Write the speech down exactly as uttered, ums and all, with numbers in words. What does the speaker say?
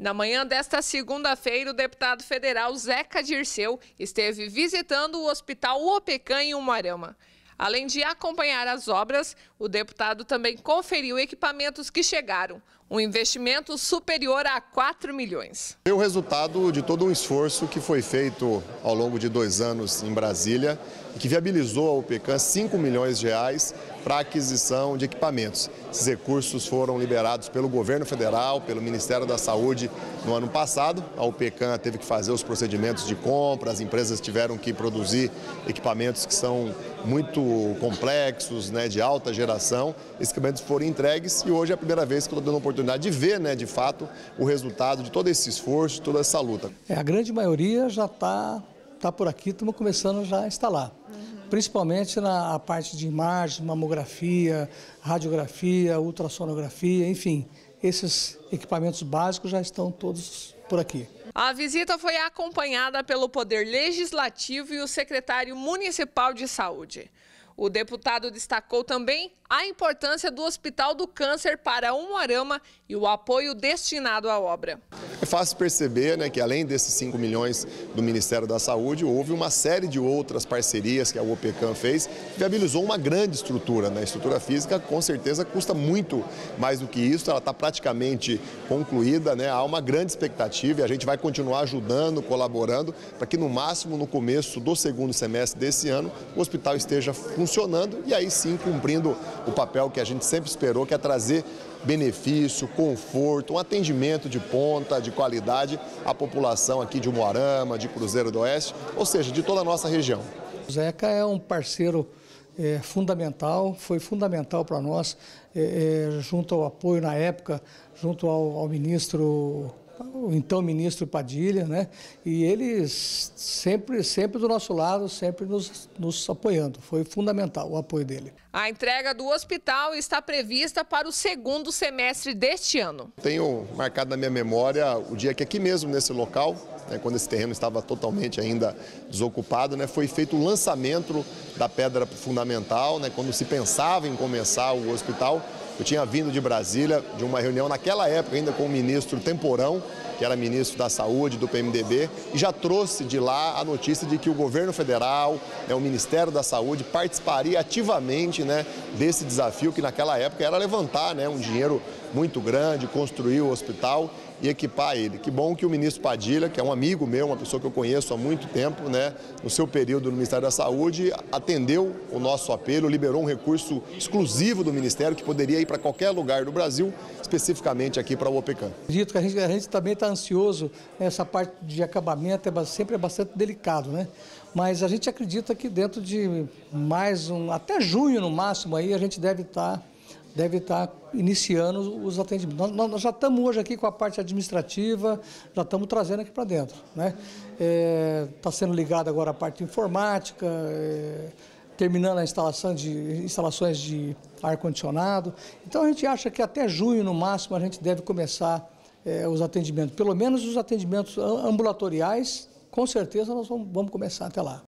Na manhã desta segunda-feira, o deputado federal Zeca Dirceu esteve visitando o Hospital Uopecã em Umuarama. Além de acompanhar as obras, o deputado também conferiu equipamentos que chegaram, um investimento superior a quatro milhões. É o resultado de todo um esforço que foi feito ao longo de dois anos em Brasília e que viabilizou ao Uopecã cinco milhões de reais para a aquisição de equipamentos. Esses recursos foram liberados pelo governo federal, pelo Ministério da Saúde no ano passado. A Uopecã teve que fazer os procedimentos de compra, as empresas tiveram que produzir equipamentos que são muito complexos, né, de alta geração. Esses equipamentos foram entregues e hoje é a primeira vez que eu estou dando a oportunidade de ver, né, de fato, o resultado de todo esse esforço, de toda essa luta. É, a grande maioria já está tá por aqui, estamos começando já a instalar. Uhum. Principalmente na parte de imagem, mamografia, radiografia, ultrassonografia, enfim, esses equipamentos básicos já estão todos por aqui. A visita foi acompanhada pelo Poder Legislativo e o secretário municipal de saúde. O deputado destacou também a importância do Hospital do Câncer para Umuarama e o apoio destinado à obra. É fácil perceber, né, que além desses cinco milhões do Ministério da Saúde, houve uma série de outras parcerias que a Uopecã fez, que viabilizou uma grande estrutura. Né? A estrutura física, com certeza, custa muito mais do que isso, ela está praticamente concluída, né? Há uma grande expectativa e a gente vai continuar ajudando, colaborando, para que no máximo no começo do segundo semestre desse ano, o hospital esteja funcionando e aí sim cumprindo o papel que a gente sempre esperou, que é trazer benefício, conforto, um atendimento de ponta, de qualidade à população aqui de Umuarama, de Cruzeiro do Oeste, ou seja, de toda a nossa região. O Zeca é um parceiro é, fundamental, foi fundamental para nós, é, é, junto ao apoio na época, junto ao, ao ministro, o então ministro Padilha, né? E eles sempre, sempre do nosso lado, sempre nos, nos apoiando. Foi fundamental o apoio dele. A entrega do hospital está prevista para o segundo semestre deste ano. Tenho marcado na minha memória o dia que aqui mesmo, nesse local, né, quando esse terreno estava totalmente ainda desocupado, né, foi feito o lançamento da pedra fundamental, né, quando se pensava em começar o hospital. Eu tinha vindo de Brasília, de uma reunião naquela época ainda com o ministro Temporão, que era ministro da Saúde, do P M D B, e já trouxe de lá a notícia de que o governo federal, né, o Ministério da Saúde, participaria ativamente, né, desse desafio que naquela época era levantar, né, um dinheiro muito grande, construir o hospital e equipar ele. Que bom que o ministro Padilha, que é um amigo meu, uma pessoa que eu conheço há muito tempo, né, no seu período no Ministério da Saúde, atendeu o nosso apelo, liberou um recurso exclusivo do Ministério que poderia ir para qualquer lugar do Brasil, especificamente aqui para o Uopecã. Acredito que a gente, a gente também está ansioso, essa parte de acabamento é, sempre é bastante delicado, né? Mas a gente acredita que dentro de mais um, até junho no máximo, aí a gente deve estar tá, deve estar tá iniciando os atendimentos. Nós, nós já estamos hoje aqui com a parte administrativa, já estamos trazendo aqui para dentro, né? Está é, sendo ligado agora a parte informática, é, terminando a instalação de instalações de ar-condicionado. Então a gente acha que até junho no máximo a gente deve começar é, os atendimentos, pelo menos os atendimentos ambulatoriais, com certeza nós vamos, vamos começar até lá.